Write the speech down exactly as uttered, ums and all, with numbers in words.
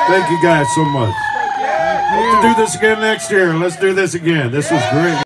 Thank you guys so much. Hope to do this again next year. Let's do this again. This was great.